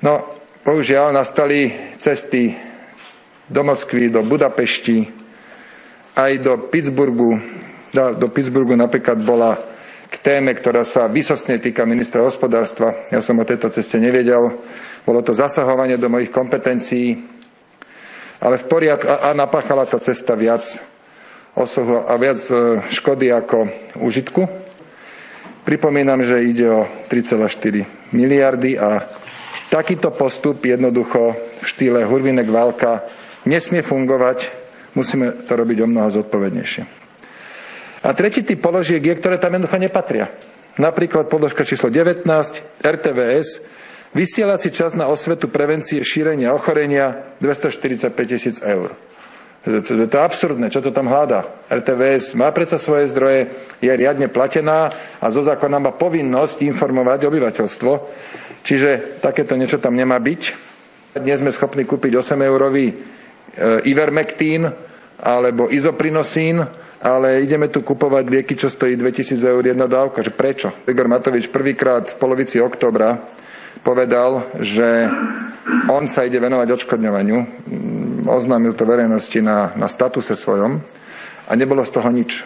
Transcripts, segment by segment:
No, bohužiaľ nastali cesty do Moskvy, do Budapešti, aj do Pittsburghu. Do Pittsburghu napríklad bola k téme, ktorá sa výsostne týka ministra hospodárstva. Ja som o tejto ceste nevedel. Bolo to zasahovanie do mojich kompetencií, ale v poriadku a napáchala tá cesta viac osohu a viac škody ako užitku. Pripomínam, že ide o 3,4 miliardy a takýto postup jednoducho v štýle Hurvinek-Válka nesmie fungovať. Musíme to robiť o mnoho zodpovednejšie. A tretí typ položiek je, ktoré tam jednoducho nepatria. Napríklad položka číslo 19, RTVS, vysielací čas na osvetu prevencie šírenia ochorenia 245 000 eur. To je absurdné, čo to tam hľadá. RTVS má predsa svoje zdroje, je riadne platená a zo zákona má povinnosť informovať obyvateľstvo. Čiže takéto niečo tam nemá byť. Dnes sme schopní kúpiť 8-eurový Ivermectin alebo Izoprinosín, ale ideme tu kupovať lieky, čo stojí 2000 eur jedna dávka. Že prečo? Igor Matovič prvýkrát v polovici októbra povedal, že on sa ide venovať odškodňovaniu. Oznámil to verejnosti na statuse svojom a nebolo z toho nič.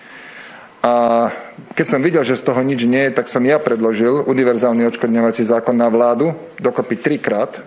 A keď som videl, že z toho nič nie je, tak som ja predložil univerzálny odškodňovací zákon na vládu, dokopy 3-krát.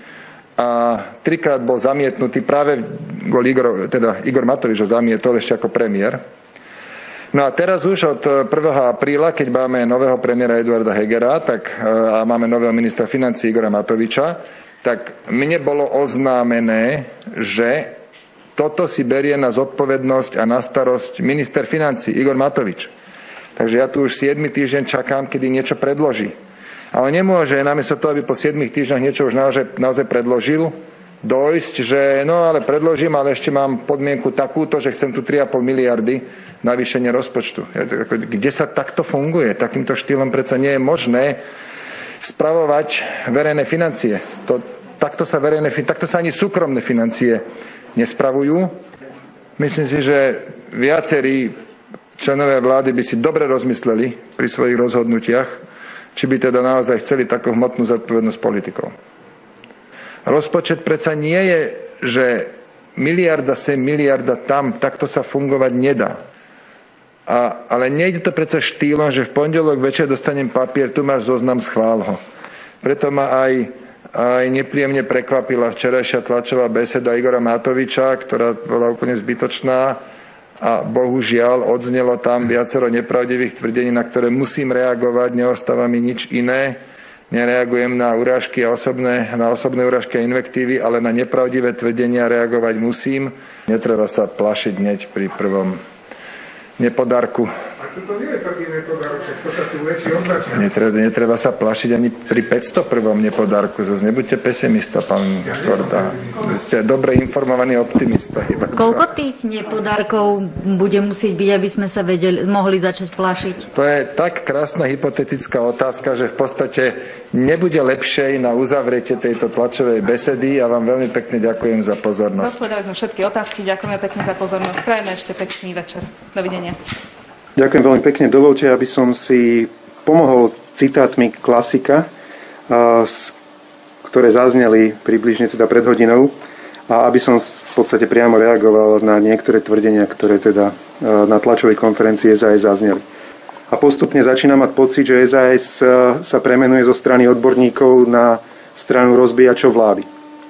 A 3-krát bol zamietnutý práve Igor Matovič ho zamietol ešte ako premiér. No a teraz už od 1. apríla, keď máme nového premiéra Eduarda Hegera a máme nového ministra financií Igora Matoviča, tak mne bolo oznámené, že toto si berie na zodpovednosť a na starosť minister financií Igor Matovič. Takže ja tu už 7. týždeň čakám, kedy niečo predloží. Ale nemôže namiesto toho, aby po 7 týždňoch niečo už naozaj predložil, dojsť, že no ale predložím, ale ešte mám podmienku takúto, že chcem tu 3,5 miliardy navýšenie rozpočtu. Kde sa takto funguje? Takýmto štýlom predsa nie je možné spravovať verejné financie. Takto sa ani súkromné financie nespravujú. Myslím si, že viacerí členovia vlády by si dobre rozmysleli pri svojich rozhodnutiach, či by teda naozaj chceli takú hmotnú zodpovednosť politikov. Rozpočet predsa nie je, že miliarda sem, miliarda tam, takto sa fungovať nedá. Ale nejde to predsa štýlom, že v pondelok večer dostanem papier, tu máš zoznam, schvál ho. Preto ma aj nepríjemne prekvapila včerajšia tlačová beseda Igora Matoviča, ktorá bola úplne zbytočná a bohužiaľ odznelo tam viacero nepravdivých tvrdení, na ktoré musím reagovať, neostáva mi nič iné. Nereagujem na urážky a na osobné urážky a invektívy, ale na nepravdivé tvrdenia reagovať musím. Netreba sa plašiť hneď pri prvom nepodarku. A toto nie je prvý nepodárok, to sa tu väčší obračia. Netreba sa plašiť ani pri 501. nepodárku. Zase nebuďte pesimista, pán Korda. Vy ste dobre informovaný optimista. Koľko tých nepodárkov bude musieť byť, aby sme sa mohli začať plašiť? To je tak krásna hypotetická otázka, že v podstate nebude lepšej na uzavretie tejto tlačovej besedy. Ja vám veľmi pekne ďakujem za pozornosť. Zodpovedali sme všetky otázky, ďakujeme pekne za pozornosť. Prajeme ešte pekný večer. Dovidenia. Ďakujem veľmi pekne. Dovolte, aby som si pomohol citátmi klasika, ktoré zazneli približne teda pred hodinou, a aby som v podstate priamo reagoval na niektoré tvrdenia, ktoré teda na tlačovej konferencii SAS zazneli. A postupne začínam mať pocit, že SAS sa premenuje zo strany odborníkov na stranu rozbíjačov vlády.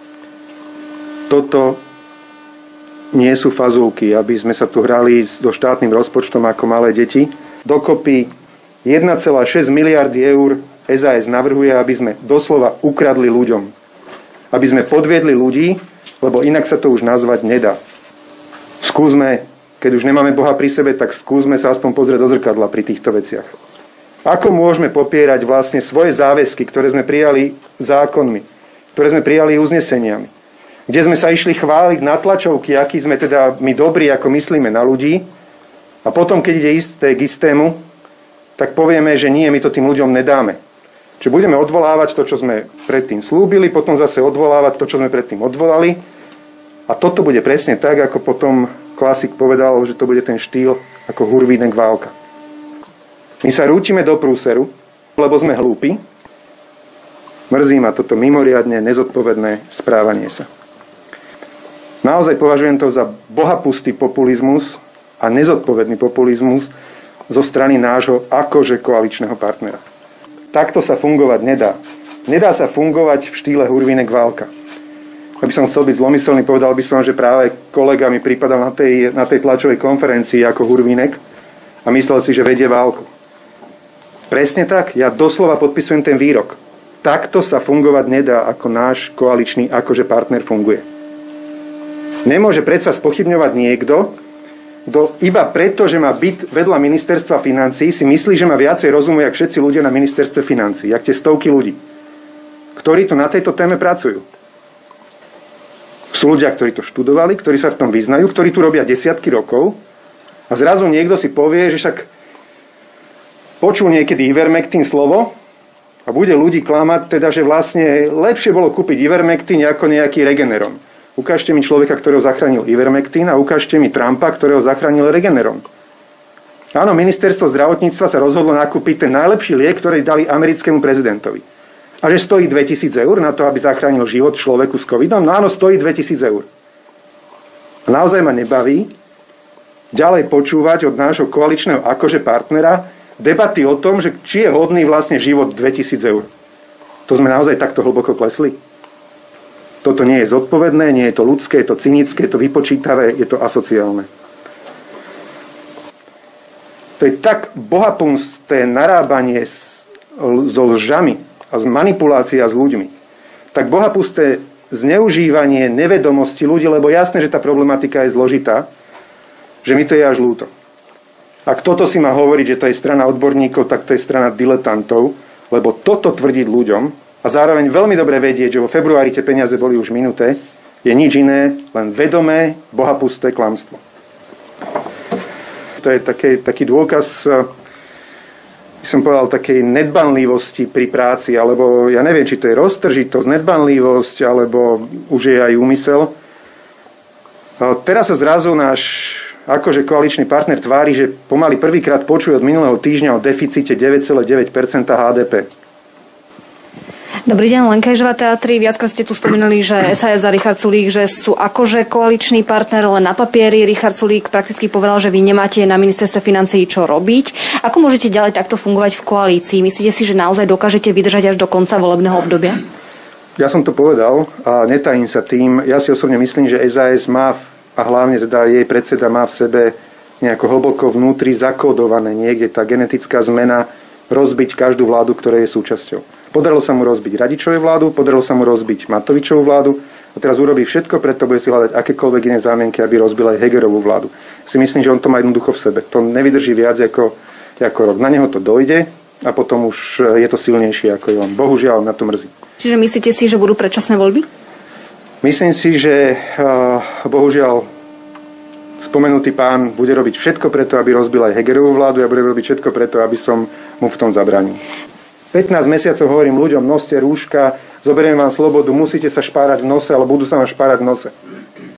Toto nie sú fazulky, aby sme sa tu hrali so štátnym rozpočtom ako malé deti. Dokopy 1,6 miliardy eur SAS navrhuje, aby sme doslova ukradli ľuďom. Aby sme podviedli ľudí, lebo inak sa to už nazvať nedá. Skúsme, keď už nemáme Boha pri sebe, tak skúsme sa aspoň pozrieť do zrkadla pri týchto veciach. Ako môžeme popierať vlastne svoje záväzky, ktoré sme prijali zákonmi, ktoré sme prijali uzneseniami, kde sme sa išli chváliť na tlačovky, aký sme teda my dobrí, ako myslíme na ľudí, a potom, keď ide k istému, tak povieme, že nie, my to tým ľuďom nedáme. Čiže budeme odvolávať to, čo sme predtým slúbili, potom zase odvolávať to, čo sme predtým odvolali, a toto bude presne tak, ako potom klasik povedal, že to bude ten štýl ako Hurvínek-Válka. My sa rútime do prúseru, lebo sme hlúpi, Mrzí ma toto mimoriadne nezodpovedné správanie sa. Naozaj považujem to za bohapustý populizmus a nezodpovedný populizmus zo strany nášho akože koaličného partnera. Takto sa fungovať nedá. Nedá sa fungovať v štýle Hurvinek-Válka. Aby som chcel byť zlomyselný, povedal by som, že práve kolega mi pripadal na tej tlačovej konferencii ako Hurvinek a myslel si, že vedie válku. Presne tak, ja doslova podpisujem ten výrok. Takto sa fungovať nedá, ako náš koaličný akože partner funguje. Nemôže predsa spochybňovať niekto, kto iba preto, že má byt vedľa ministerstva financií, si myslí, že má viacej rozumu, jak všetci ľudia na ministerstve financií, jak tie stovky ľudí, ktorí tu na tejto téme pracujú. Sú ľudia, ktorí to študovali, ktorí sa v tom vyznajú, ktorí tu robia desiatky rokov a zrazu niekto si povie, že však počul niekedy Ivermectin slovo a bude ľudí klamať, teda, že vlastne lepšie bolo kúpiť Ivermectin ako nejaký Regeneron. Ukážte mi človeka, ktorého zachránil Ivermectin a ukážte mi Trumpa, ktorého zachránil Regeneron. Áno, ministerstvo zdravotníctva sa rozhodlo nakúpiť ten najlepší liek, ktorý dali americkému prezidentovi. A že stojí 2000 eur na to, aby zachránil život človeku s covidom? No áno, stojí 2000 eur. A naozaj ma nebaví ďalej počúvať od nášho koaličného akože partnera debaty o tom, že či je hodný vlastne život 2000 eur. To sme naozaj takto hlboko klesli. Toto nie je zodpovedné, nie je to ľudské, je to cynické, je to vypočítavé, je to asociálne. To je tak bohapusté narábanie so lžami a manipulácia s ľuďmi. Tak bohapusté zneužívanie nevedomosti ľudí, lebo jasné, že tá problematika je zložitá, že mi to je až ľúto. Ak toto si má hovoriť, že to je strana odborníkov, tak to je strana diletantov, lebo toto tvrdiť ľuďom a zároveň veľmi dobre vedieť, že vo februári tie peniaze boli už minuté, je nič iné, len vedomé, bohapusté klamstvo. To je taký dôkaz, by som povedal, takej nedbanlivosti pri práci, alebo ja neviem, či to je roztržitosť, nedbanlivosť, alebo už je aj úmysel. Teraz sa zrazu náš akože koaličný partner tvári, že pomaly prvýkrát počuje od minulého týždňa o deficite 9,9% HDP. Dobrý deň, Lenka Ježová, Teatry. Viackrát ste tu spomínali, že SAS a Richard Sulík, že sú akože koaličný partner len na papieri. Richard Sulík prakticky povedal, že vy nemáte na ministerstve financií čo robiť. Ako môžete ďalej takto fungovať v koalícii? Myslíte si, že naozaj dokážete vydržať až do konca volebného obdobia? Ja som to povedal a netajím sa tým. Ja si osobne myslím, že SAS má, a hlavne teda jej predseda má v sebe nejako hlboko vnútri zakódované niekde tá genetická zmena rozbiť každú vládu, ktorej je súčasťou. Podarilo sa mu rozbiť Radičovú vládu, podarilo sa mu rozbiť Matovičovú vládu a teraz urobí všetko, preto bude si hľadať akékoľvek iné zámienky, aby rozbil aj Hegerovú vládu. Si myslím, že on to má jednoducho v sebe. To nevydrží viac ako rok. Na neho to dojde a potom už je to silnejšie ako je on. Bohužiaľ, na to mrzí. Čiže myslíte si, že budú predčasné voľby? Myslím si, že bohužiaľ spomenutý pán bude robiť všetko preto, aby rozbil aj Hegerovú vládu a bude robiť všetko preto, aby som mu v tom zabránil. 15 mesiacov hovorím ľuďom, noste rúška, zoberieme vám slobodu, musíte sa špárať v nose, ale budú sa vám špárať v nose.